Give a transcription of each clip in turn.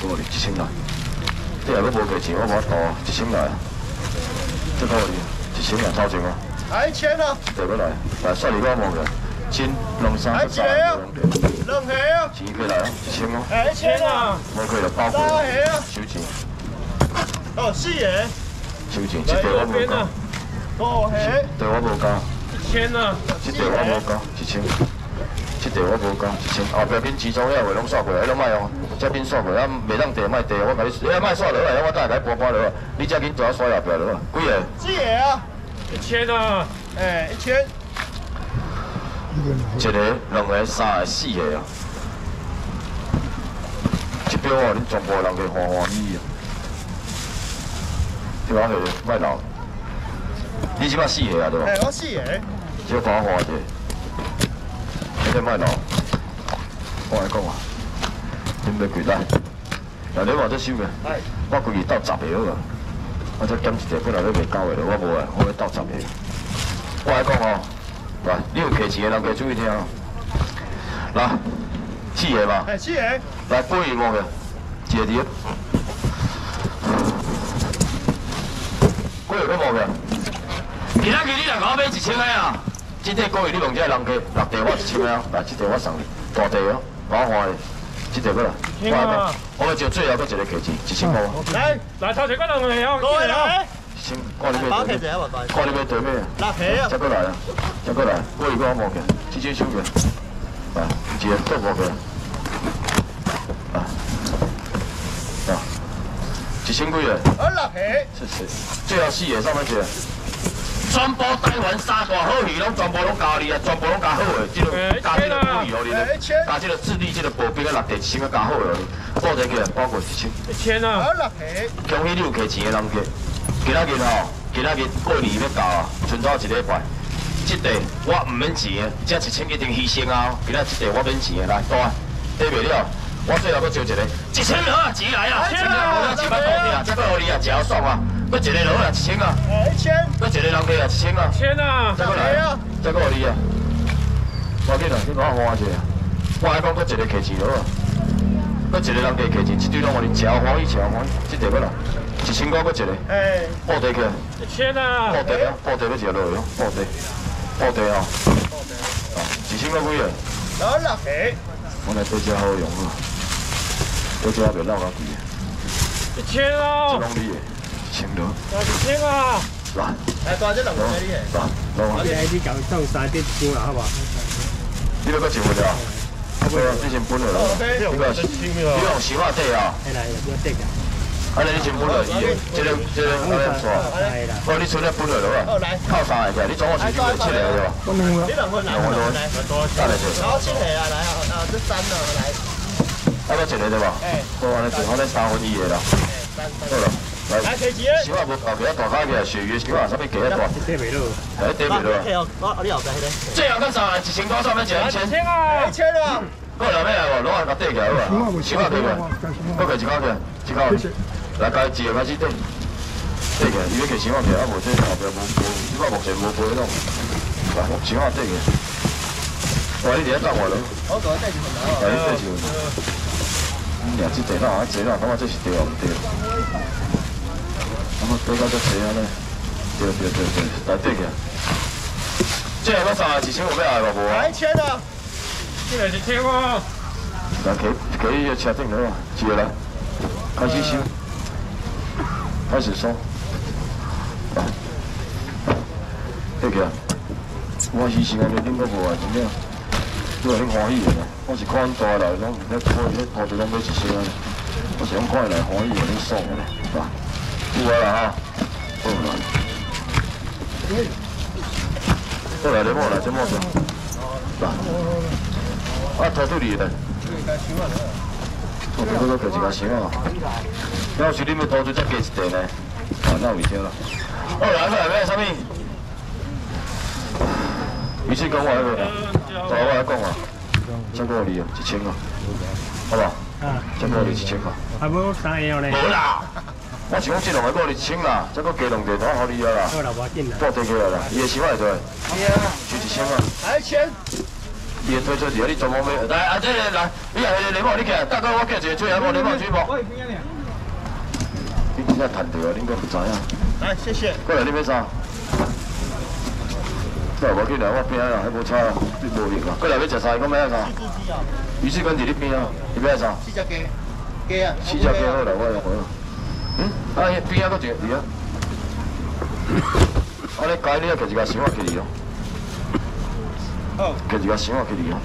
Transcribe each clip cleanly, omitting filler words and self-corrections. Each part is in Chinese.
够你1000来。你若阁无价钱，我无法度1000来。这够你1000来超前哦。 来1000啊！ 对不来，来算你我摸个，金2、3、4、3、 两下啊！ 钱过来哦，1000哦。 来1000啊！ 无过就包过。 3下啊！ 收钱。 哦，4下。 收钱，这条我无交。 5下。 对我无交。 1000啊！ 这条我无交，1000。这条我无交，1000。后壁恁钱庄遐话拢刷过来，拢卖哦，这边刷过来，袂当地卖地，我甲你，你卖刷落来，我等下甲你搬落来。你只紧做刷后壁落啊，几个 ？4下啊！1000啊！哎，1000。 一个、2个、3个、4个啊！这表哦，恁全部人个欢欢喜喜啊！对我下卖闹，你即摆4个啊对无？ 哎，我4个。 少帮我换一下，你卖闹。我来讲啊，恁要几来？来你话这收个，我规日斗10个好啊！我再减一个，本来要卖9个了，我无啊，我要斗10个。我来讲哦。来，你有客钱的人家注意听哦。来，4个嘛。 哎，4个。 来，8个摸个，一个碟。几个要摸个？今仔日你来甲我买1000个啊！这块古月你问这人家，6块我1000个啊。来，这块我送你，大块哦，帮我换的。这块过来，我要就最后搁一个客钱，1000块。 来，头前嗰2个哦，过来。 先看你要对咩？看你要对咩？再过来啊！再过来，我如果我摸个，1000收个，来，一个再摸个，啊，1000几个？ 6下。 是，最后4个上面一个。全部台湾3大好鱼拢全部拢加你啊！全部拢加好的，这个加这个好鱼哦，你咧，加这个智利这个保冰啊，6地1000个加好的，报一个包括1000。 1000啊！6下。 恭喜你有客钱的人家。今仔日吼，今仔日过年要到啊，剩早1礼拜。这地我唔免钱的，这1000一定牺牲啊！今仔这地我免钱的，来，大，得袂了，我最后搁招一个，1000落啊，钱来啊，1000落啊，100块啊，再搁互你啊，真爽啊！搁一个落啊，1000啊，1000，搁一个人家啊，1000啊，1000啊，再搁来啊，再搁互你啊，我紧啊，你帮我换一下，我还讲搁一个客钱落啊，搁一个人家客钱，一堆拢互你，超欢喜，超欢喜，这地搁来。1000块搁一个，布地去，1000啊，布地啊，布地要一个落去哦，布地哦，1000块几个？6下。我来这只好用啊，这只袂落到贵的。1000哦。这拢你的，1000落。1000啊。来。来，大只2个你的。来，我你搞上3点1啦，好不好？ 你要搁一份了？对啊，你先分了咯。你用洗发底啊？ 来，我底个。 安尼你先分落去，这个安尼错。哦，你出来分落落啊。靠3个起，你总共1000块7个对吧？ 你2份来，来， 再来一个。 然后7个啊，来啊，这3了，来。 还搁一个对吧？好，安尼最好咱3分2个啦。好了，来。小啊无后边大卡起来，血鱼小啊，啥物鸡啊大？ 跌袂落。 哎，跌袂落。 你后边迄个。 最后搁3个1000块上面一个1000。 1000啊！1000啊！ 过来要来无？拢啊甲缀起来好啊。小啊起来，搁个1口起来，1口。来，开一个开始缀，缀起来，伊要摕10块起来，啊无这后壁无，即摆目前无飞迄种。来，10块缀起来。哇，你伫遐等我咯。我做缀一份啦。来，你缀一份。俩这地方啊，这啦，感觉这是对啊，唔对。感觉对到这济啊咧，对，来缀起来。这下搁3个1000，有要来无无啊 ？1000啊！这个1000啊！ 来，可以车顶了啊，一个来，开始收。开始收，对起啊！我牺牲安尼，恁搁无啊？真正，你话恁欢喜的啦。我是看恁大来，拢迄土地拢买1000啊。我是拢看来欢喜的，恁爽的咧，是吧？有啊啦哈，好啦。过来，你摸来，这摸着。来，啊，土对你的。我这个摕一家箱啊，要是你要投资再加一地呢，啊，那有条啦。好，来买啥物？你先讲我迄个啦，再我来讲啊，再给我你啊，1000啊，好不好？啊，再给我你1000块。 啊，无3个咧。 无啦，我是讲这2个给我你1000啦，再给加2地，我好你啊啦。 好啦，无紧啦。 报地起来啦，伊的钱我会做，就1000啊。 来1000。 伊会推出去，你专门要来啊！这个来，你来雷某，你起来，大哥，我叫一个吹下无雷某吹无。你真正赚到啊！恁阁不知影？ 来，谢谢。 过来，你要啥？对，无紧啦，我边啊，还无差啊，你无力啊。过来要食啥？讲要啥？鱼翅羹伫你边啊，你要啥？ 四只鸡，鸡啊。 四只鸡好啦，我来回。啊，边啊，搁一个鱼啊。啊，你改你啊，摕一个箱仔起哩哦。 好。 摕一个箱仔起哩哦。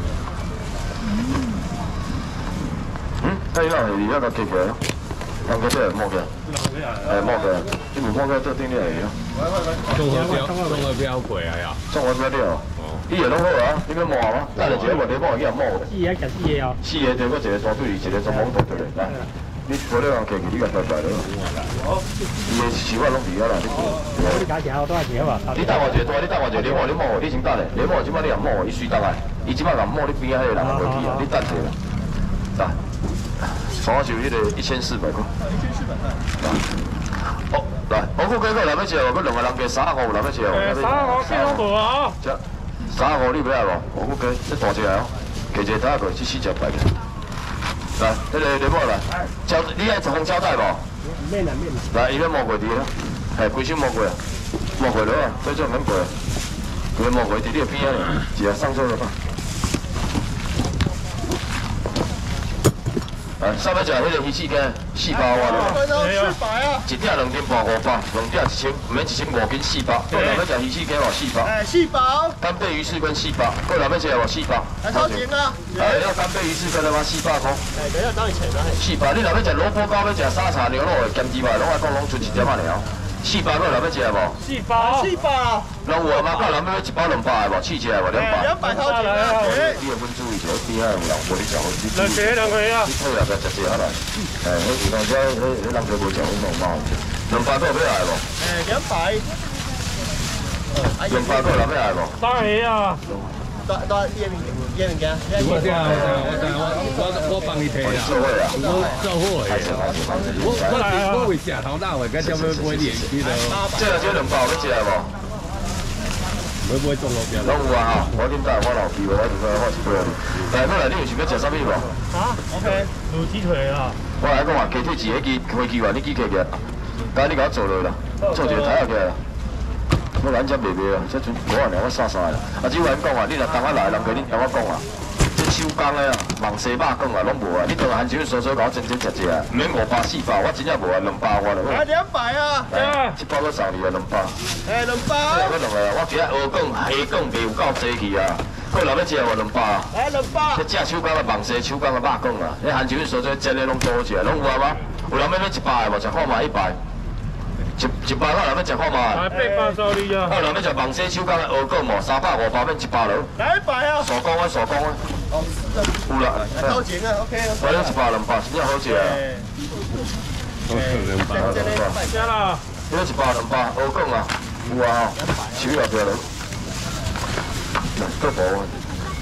啊，伊哪会哩？啊，甲摕起来咯。当个这摸起来。摸起来，你无摸起来做顶你会啊。 综合标贵啊呀！ 综合标了。伊个拢好啊，你要摸吗？带来一个问题，我去摸的。 四个夹四个哦。 四个对，我一个抓对，一个做网头对来。你无了人客气，你甲调出来了。伊个习惯拢伫遐啦，你。 你加钱好多少钱吧？ 你等我一下，你等我一下，你摸，你先等咧。你摸，即摆你也摸，伊随当来，伊即摆甲摸你边仔迄个人袂去啊，你等一下啦。来，双手迄个1400块。1400块。哦，来，我估计个来要吃哦，佮两个人加35有来要吃哦。 35这拢无啊。 这35你要来无？我估计这大只哦，加一个大个，这4只摆起。来，迄个雷某来，你爱红胶带无？ 免啦免啦。 来，伊要摸过伫啦，系规身摸过啊，摸过了啊，最少免过啊，伊摸过伫你边仔咧，一下上手了吧。上尾食迄个鱼翅羹400瓦咯，一鼎2斤半500，两鼎1000，唔免1500斤400。过来要食鱼翅羹无400。 哎，400。 干贝鱼翅羹400，过来要食无400。 来掏钱啊！ 要干贝鱼翅羹的话400块。 哎，等一下找你钱啊 ！400，你若要食萝卜糕，要食沙茶牛肉的咸鸡排，拢爱讲拢剩1点仔尔。400个若要食无 ？400。 拢有啊，嘛，个人要1包200的无？试一下无200。 200掏钱啊！ 你要分注意一下，边仔有人无你食好啲。 两个啊！ 你退下个食下来。迄有当时迄人家无食，我弄猫。200个要来无 ？200。 200个若要来无？ 当然啊！多叶明家。 我帮你提啦。 做伙啊！ 做伙的。我会食头大胃，甲点要买连去咯。 这200要食无？ 会不会中路边？ 拢有啊！我点带我老皮我是过来。来，过来，你有想要食啥物无？ 啊 ，OK，卤鸡腿啊。 我来讲话，鸡腿一个鸡飞机完，你记起来。等你甲我做落啦，做一个台下起来。我咱遮袂袂啊，这阵我话我傻傻啦。啊，只有咱讲话，你若当我来，人家你听我讲啊，这手工的啊，网西肉羹啊，拢无啊。你当含钱所甲我真真食一啊，唔免500、400，我真正无啊，200我了。 来200啊！ 一包都送你啊200。 哎，200。 这个两个，我今仔鹅羹、虾羹袂有够济去啊。过来要食无200。 来200。 这正手工的网西手工的肉羹啊，你含钱所真的拢多好食，拢有啊吗？有人要100的无？食看嘛100。100个人要食看嘛 ？800收你啊！ 人要食网西手工的鹅羹无？300、500变100了。 来100啊！ 手工啊，手工啊。哦，有啦。 掏钱啊 ，OK。 我了100、200，真正好食啊。 加啦。 你了100、200，鹅羹啊，有啊吼，手也掉了。够无啊？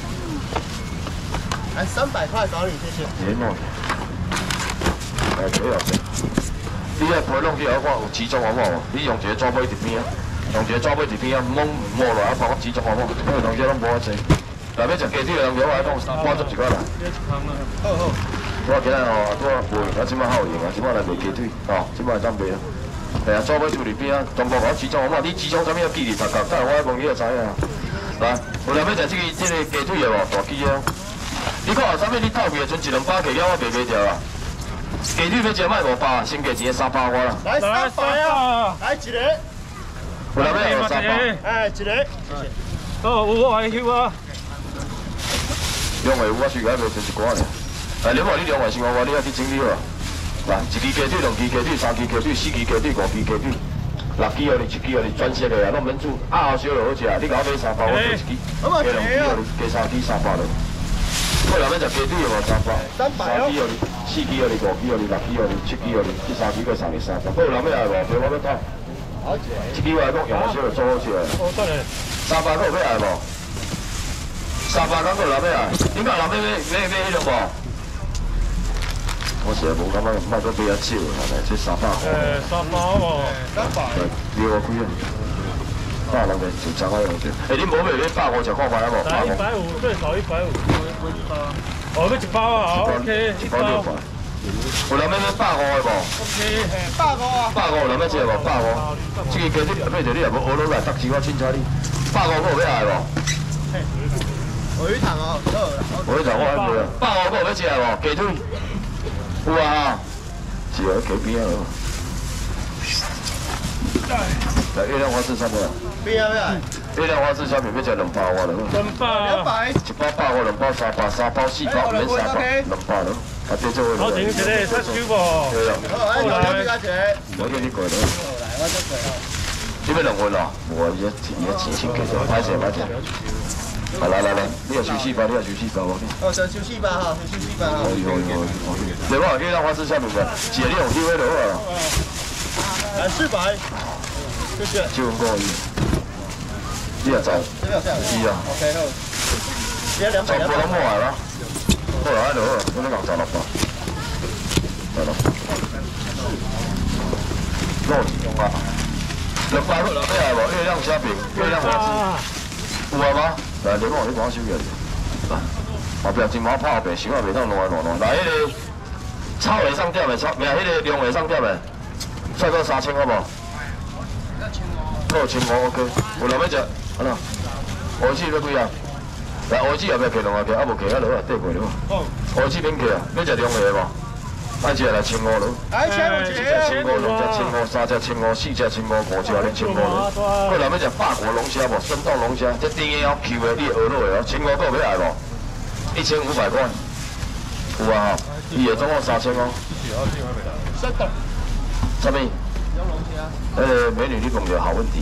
来300块找你，谢谢。 别弄。哎，可以啊。你个皮弄起来，我有集中好无？你用一个纸杯伫边啊，用一个纸杯伫边啊，摸落来，帮我集中好无？因为同学拢无法做。内面食鸡腿的人，我来讲，80一块来。 好好。 我今日吼，我卖，我即摆好用啊，即摆来卖鸡腿，吼，即摆当卖啊。系啊，纸杯厝里边啊，全部我集中好无？你集中啥物要记哩？头壳，等下我来问你就知影。来，有人要食这个鸡腿的无？大鸡啊！你看啥物？你透气的阵1、200鸡了，我卖袂掉啊。鸡腿要食卖500，先价钱300我啦。 来300啊！来一个。 有人要用300？ 哎，一个。哦，我还有啊。 两位有我随个卖就1寡尔。哎，你话你两位先我你要去整理好。来，1支鸡腿、2支鸡腿、3支鸡腿、4支鸡腿、5支鸡腿，6支哦，1支哦，专色的啊，拢免煮，啊后烧就好食啊。你甲我买300，我做1支，加2支哦，加3支300了。过来要食鸡腿无300，3支哦，4支哦，5支哦，6支哦，7支哦，第3支个送你300。过来要来无？陪我要讨。1支我来讲用烧就做好食。哦，得嘞。300个有要来无？300个过来要来，你讲人要迄种无？我实在无感觉，莫搁买遐少啦，这300块。 300无？300。 对，2我几啊？ 100人个就10块用对。你无买150就看卖啊无 ？150最少150。哦，要1包啊 ，OK， 1包600。有人要150的无 OK， 150啊 ？150有人要食无？150。这个鸡你买着你也无学落来，搭起我凊彩你。150个有要来无？ 我一堂哦， 我一堂我还没啊。150个要食无？鸡腿有啊，是哦，鸡边啊。来，月亮花式产品啊！ 边啊月亮花式产品要食2包我了。 2包。 200。 一包150，2包3包，3包4包，免3包，2包了。啊，这做好停一个，7手无。 对啊。 好，来，我这个钱。 我叫你过来。 好来，我这过哦。 你要2份哦？无，伊钱先给咗，歹势歹势。啊，来，你要收4包，你要收4包，OK。 哦，就收4包哈，收4包哈。 可以。对吧？月亮花式产品个，一个你用收的就好啊。 来400，谢谢。 就5个。你也知？ 这个这样。 是啊。 OK 好。现在200。 全部拢买啦。好啦，就好，我哋60-6包。来咯。肉几用啊？6包好啦，咩来无？月亮虾饼，月亮花枝，有啊吗？来，你帮我收起来。后壁真毛拍后壁，想也袂当乱。来，迄个草会上点的，草，命迄个量会上点的，再到3000好无？1500 OK。有人要食，安怎？蚵仔要几啊？来，蚵仔后壁摕2个，啊无摕遐落啊，缀过了。好。蚵仔免摕啊，要食中个无？爱食来1500落。 来1500。 一只1500，2只1500，3只1500，4只1500，5只恁1500落。过来要食法国龙虾无？生冻龙虾，这甜的哦，Q 的，你学落的哦，1500个要来无？1500块。有啊吼，伊的总共3000哦。 生冻。 什么？美女，你问个好问题。